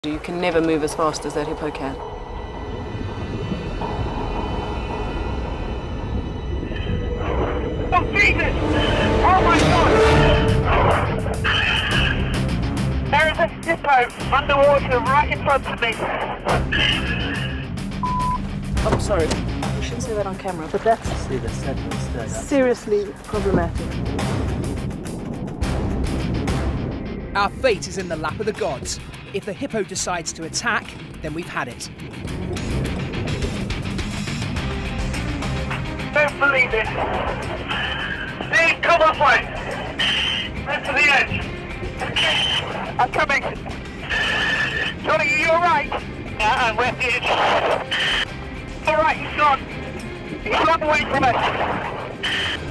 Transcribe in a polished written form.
You can never move as fast as that hippo can. Oh, Jesus! Oh, my God! There is a hippo underwater right in front of me. Oh, sorry. You shouldn't say that on camera, but that's seriously problematic. Our fate is in the lap of the gods. If the hippo decides to attack, then we've had it. Don't believe it. Steve, come off way. Right to the edge. I'm coming. Jonny, are you alright? Yeah, I'm with the edge. Alright, he's gone. He's run away from us.